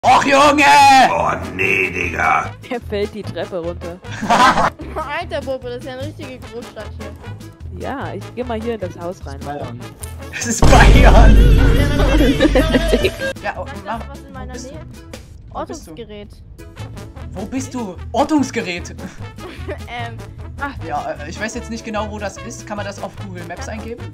Och, Junge! Oh, nee, Digga. Der fällt die Treppe runter. Alter Bube, das ist ja eine richtige Großstadt hier. Ja, ich geh mal hier in das Haus rein. Das ist Bayern! Ja, Was ist das, was in meiner Nähe? Wo bist du? Ortungsgerät. Wo bist du? Ortungsgerät! Ach, Ja, ich weiß jetzt nicht genau, wo das ist. Kann man das auf Google Maps eingeben?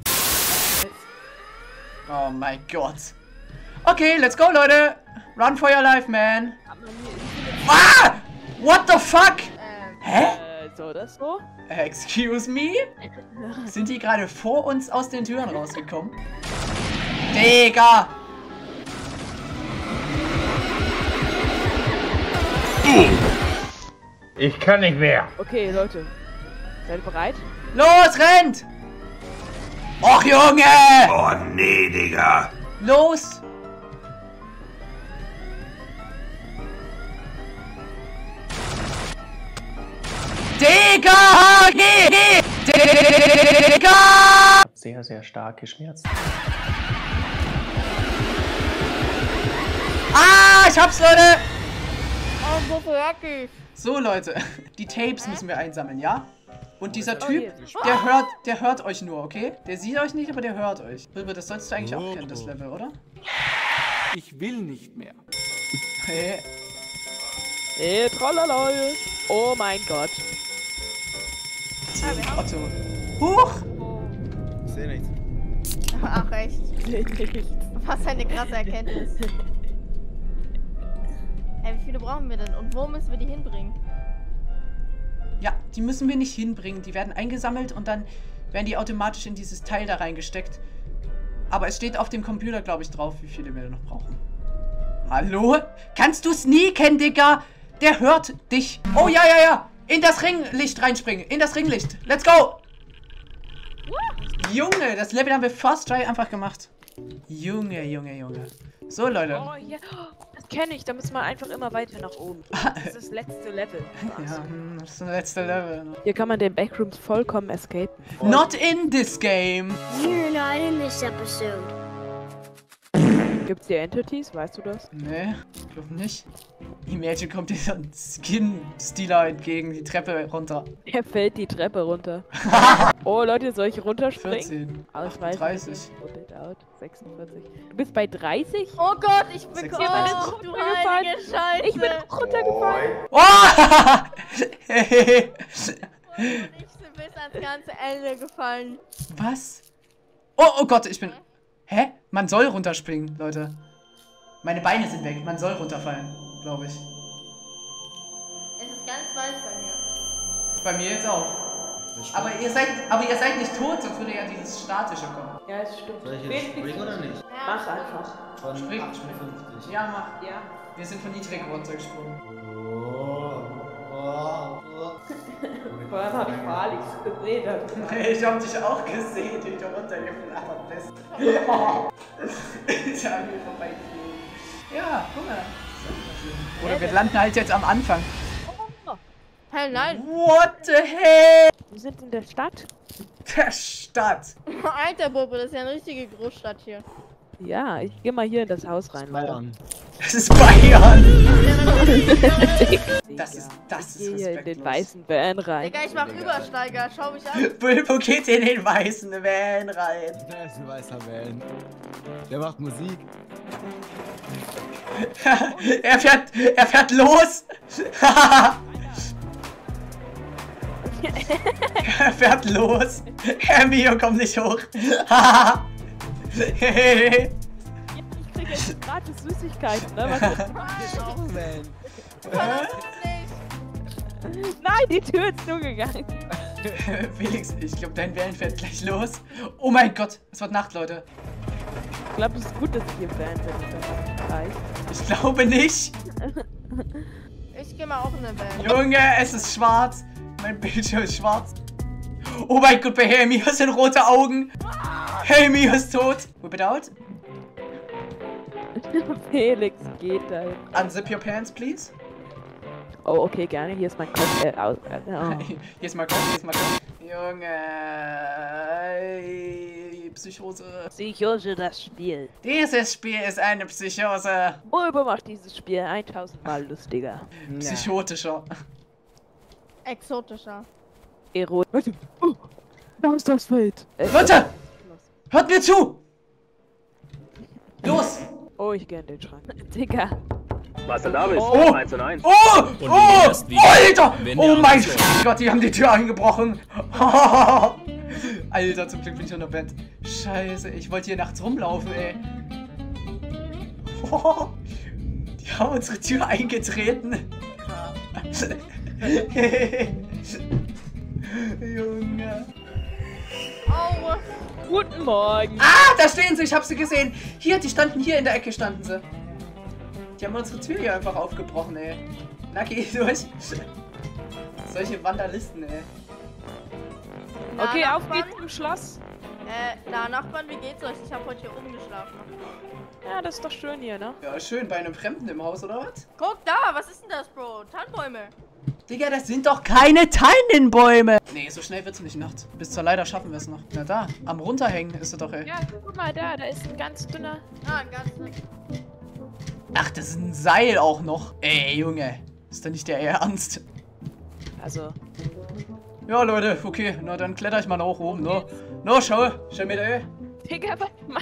Oh mein Gott. Okay, let's go, Leute! Run for your life, man! Ah! What the fuck? Hä? So oder so? Excuse me? Sind die gerade vor uns aus den Türen rausgekommen? Digga! Ich kann nicht mehr. Okay, Leute. Seid ihr bereit? Los, rennt! Och, Junge! Oh, nee, Digga. Los! Digga! Digga! Sehr, sehr starke Schmerzen. Ah, ich hab's, Leute! oh, so fertig. So, Leute, die Tapes müssen wir einsammeln, ja? Und dieser Oh, Typ, der hört euch nur, okay? Der sieht euch nicht, aber der hört euch. Bilbo, das sollst du eigentlich auch kennen, das Level, oder? Ich will nicht mehr. Hey. Trollalol. Oh mein Gott. Otto. Huch! Ich sehe nichts. Ach, echt. Was eine krasse Erkenntnis. Ey, wie viele brauchen wir denn? Und wo müssen wir die hinbringen? Ja, die müssen wir nicht hinbringen. Die werden eingesammelt und dann werden die automatisch in dieses Teil da reingesteckt. Aber es steht auf dem Computer, glaube ich, drauf, wie viele wir noch brauchen. Hallo? Kannst du sneaken, Digga? Der hört dich. Oh, ja, ja, ja. In das Ringlicht reinspringen. In das Ringlicht. Let's go. Junge, das Level haben wir First Try einfach gemacht. Junge, Junge, Junge. So, Leute. Oh, ja. Das kenne ich. Da muss man einfach immer weiter nach oben. Das ist das letzte Level. Ja, das ist das letzte Level. Hier kann man den Backrooms vollkommen escapen. Not in this game. You're not in this episode. Gibt's hier Entities? Weißt du das? Nee, ich glaube nicht. Imagine kommt dir so ein Skin-Stealer entgegen, die Treppe runter. Der fällt die Treppe runter. Oh, Leute, soll ich runterspringen? 14. Ausweisen. 30. Rotate out. 46. Du bist bei 30? Oh Gott, ich bin Sechs- oh, du heilige Scheiße. Ich bin auch runtergefallen. Oh! Ich bin bis ans ganze Ende gefallen. Was? Oh, oh Gott, ich bin... Hä? Man soll runterspringen, Leute. Meine Beine sind weg. Man soll runterfallen, glaube ich. Es ist ganz weiß bei mir. Bei mir jetzt auch. Aber ihr seid nicht tot, sonst würde ja dieses Statische kommen. Ja, es stimmt. Soll ich jetzt springen oder nicht? Mach einfach. Von Spring. 58. Ja, mach. Ja. Wir sind von niedrig runtergesprungen. Vorhin habe ich vor Alex gesehen. Ich hab dich auch gesehen, wie du runtergeflattert bist. Ich hab mir vorbeigeflogen. Ja, guck mal. Oder wir landen halt jetzt am Anfang. Hey, nein. What the hell? Wir sind in der Stadt. Der Stadt. Alter Bube, das ist ja eine richtige Großstadt hier. Ja, ich geh mal hier in das Haus rein. Bayern. Das ist Bayern. Das ist Ich gehe hier in den respektlos. weißen Van rein. Digga, ich mach Übersteiger, schau mich an. Bilbo geht in den weißen Van rein. Der ist ein weißer Van. Der macht Musik. Er fährt los. Er fährt los. Hermio, komm nicht hoch. Ich krieg jetzt gratis Süßigkeiten, ne? Was ist Auch ein Van. Nein, die Tür ist zugegangen. Felix, ich glaube, dein Van fährt gleich los. Oh mein Gott, es wird Nacht, Leute. Ich glaube, es ist gut, dass ich hier im Van bin. Ich glaube nicht. Ich geh mal auch in eine Welt. Junge, es ist schwarz. Mein Bildschirm ist schwarz. Oh mein Gott, bei Hermio sind rote Augen. Hermio ist tot. Whip it out. Felix geht da. Unzip your pants, please. Oh, okay, gerne. Hier ist mein Kopf. Oh. Hier ist mal Kopf, hier ist mal Kopf. Junge. Psychose. Psychose, das Spiel. Dieses Spiel ist eine Psychose. Bulbo macht dieses Spiel 1000 Mal lustiger. Psychotischer. Exotischer. Erotisch. Oh, da ist das Feld. Leute! Hört mir zu! Los! Oh, ich geh in den Schrank. Digga. Was denn da bist? Oh. 1 und 1. Oh! Oh! Alter! Oh mein Gott, die haben die Tür eingebrochen. Alter, zum Glück bin ich unter Bett. Scheiße, ich wollte hier nachts rumlaufen, ey. Die haben unsere Tür eingetreten. Junge. Oh, Guten Morgen. Ah, da stehen sie, ich hab sie gesehen. Hier, die standen hier in der Ecke, standen sie. Die haben unsere Tür hier einfach aufgebrochen, ey. Na, geh durch. Solche Vandalisten, ey. na, Okay, auf Nachbarn? geht's zum Schloss. Na, Nachbarn, wie geht's euch? Ich habe heute hier oben geschlafen. Ja, das ist doch schön hier, ne? Ja, schön, bei einem Fremden im Haus, oder was? Guck da, was ist denn das, Bro? Tannenbäume. Digga, das sind doch keine Tannenbäume! Nee, so schnell wird's nicht Nacht. Bis zur Leiter schaffen wir es noch. Na da, am Runterhängen ist er doch, ey. Ja, guck mal da ist ein ganz dünner. Ah, ein ganz. Ach, das ist ein Seil auch noch. Ey, Junge. Ist doch nicht der Ernst? Also. Ja, Leute, okay. Na, dann kletter ich mal nach oben, ne? No, schau mir da, ey. Digga, was mach?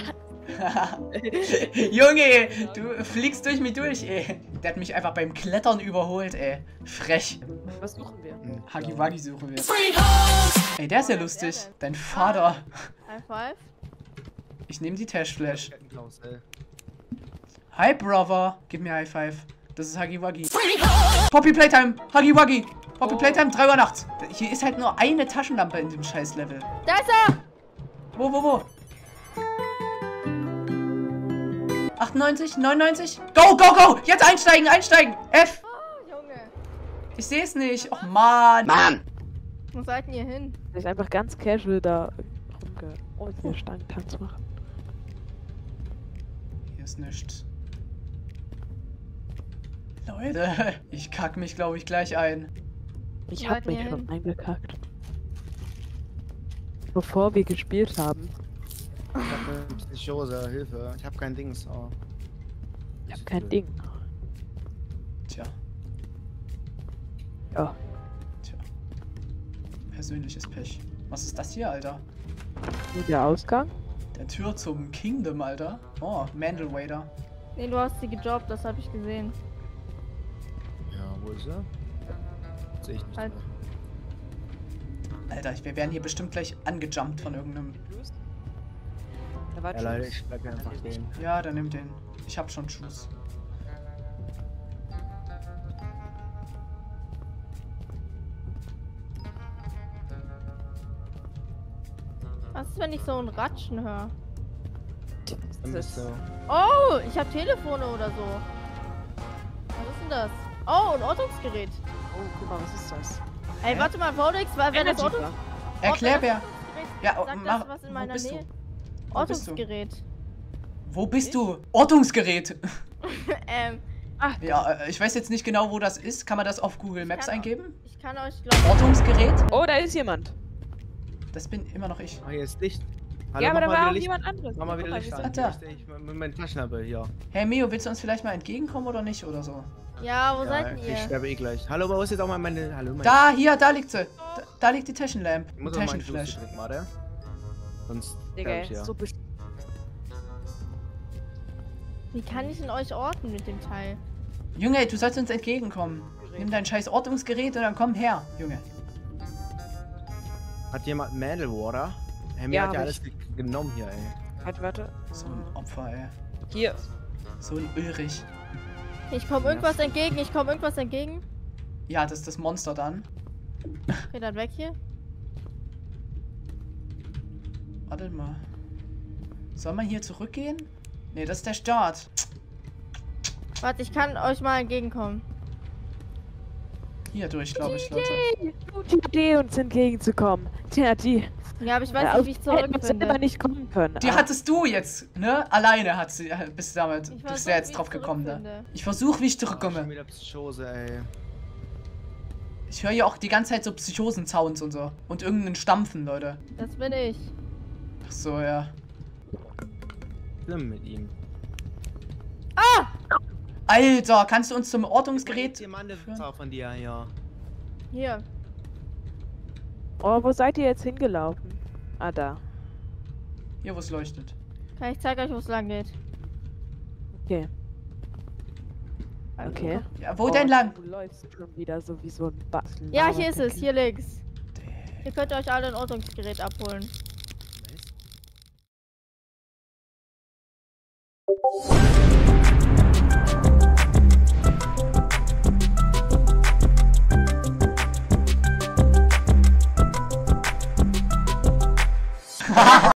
Junge, du fliegst durch mich durch, ey. Der hat mich einfach beim Klettern überholt, ey. Frech. Was suchen wir? Huggy Wuggy suchen wir. Ey, der ist ja lustig. Dein Vater. High five. Ich nehme die Tashflash. Klaus, ey. Hi, Brother. Gib mir High Five. Das ist Huggy Wuggy. Poppy Playtime. Huggy Wuggy. Poppy Playtime, 3 Uhr nachts. Hier ist halt nur eine Taschenlampe in dem scheiß Level. Da ist er! Wo? 98, 99. Go! Jetzt einsteigen! F! Oh, Junge. Ich sehe es nicht. Och, Mann. Wo seid ihr hin? Ich ist einfach ganz casual da rumge... Oh, ich will Stangentanz machen. Hier ist nichts. Leute, ich kack mich, glaube ich, gleich ein. Ich Wo hab seid mich ihr schon hin? eingekackt. Bevor wir gespielt haben. Ich hab eine Psychose, Hilfe. Ich hab kein Dings. Oh. Ich hab kein Ding. Tja, Ja. persönliches Pech. Was ist das hier, Alter? Nur der Ausgang? Der Tür zum Kingdom, Alter. Oh, Mandalwader. Nee, du hast sie gejobbt, das habe ich gesehen. Ja, wo ist er? Sehe ich nicht. Halt. Alter, wir werden hier bestimmt gleich angejumpt von irgendeinem... Da war Ja, leider, ich bleib einfach stehen. Ja, dann nimm den. Ich hab schon Schuss. Was ist, wenn ich so ein Ratschen höre? Dann bist du. Oh, ich habe Telefone oder so. Was ist denn das? Oh, ein Ortungsgerät. Oh, guck mal, was ist das? Ey, warte mal, Vodex, weil wenn das Energy Ortungs... Erklär, wer... Ja, Sag mach... das was in Wo meiner bist du? Nähe. Wo bist du? Ortungsgerät. Wo bist du? Ortungsgerät. Ach, Ja, ich weiß jetzt nicht genau, wo das ist. Kann man das auf Google Maps kann- eingeben? Ich kann euch, glaube Ortungsgerät? oh, da ist jemand. Das bin immer noch ich. Ah, hier ist Licht. Hallo, Ja, aber da mach mal war wieder auch Licht. jemand anderes. Mach mal wieder Guck Licht wir an. sind- da. Hier stehe ich mit meiner Taschenlampe hier. Hey Mio, willst du uns vielleicht mal entgegenkommen oder nicht? Oder so? Ja, wo Ja, seid ich ihr? sterbe eh gleich. Hallo, wo ist jetzt auch mal meine... Hallo, meine... Da, hier, da liegt sie. Da liegt die Taschenlampe. Ich muss auch mal einen Taschenflash. Juice trinken, warte. Sonst Digga, sterbe ich ja. so bestimmt. Wie kann ich denn euch orten mit dem Teil? Junge, du sollst uns entgegenkommen. Nimm dein scheiß Ortungsgerät und dann komm her, Junge. Hat jemand Mandalwater? Hey, mir Ja, hat ja hab alles genommen hier, ey. Halt, warte. So ein Opfer, ey. Hier. So ein Ulrich. Ich komme irgendwas entgegen, Ja, das ist das Monster dann. Okay, dann weg hier. Warte mal. Soll man hier zurückgehen? Nee, das ist der Start. Warte, ich kann euch mal entgegenkommen. Hier durch, glaube ich, Leute. Gute Idee, uns entgegenzukommen. Tja, die. Ja, aber ich weiß nicht, wie ich Hätten wir selber zurückfinde. nicht kommen können. Die hattest du jetzt, ne? Alleine hat sie, bist du damit, Ich bist versuch, du jetzt wie drauf ich gekommen, ne? zurückfinde. Ich versuche, wie ich Schon zurückkomme. wieder Psychose, ey. Ich höre ja auch die ganze Zeit so Psychosen-Sounds und so. Und irgendeinen Stampfen, Leute. Das bin ich. Ach so, ja. schlimm mit ihm. Alter, kannst du uns zum Ortungsgerät Jemand führen? von dir, ja. Hier. Oh, wo seid ihr jetzt hingelaufen? Ah, da. Hier, wo es leuchtet. Okay, ich zeige euch, wo es lang geht. Okay. Okay. Ja, wo denn lang? Du läufst schon wieder so wie so ein Bastel. Ja, hier ist es. Hier links. Hier könnt ihr euch alle ein Ortungsgerät abholen.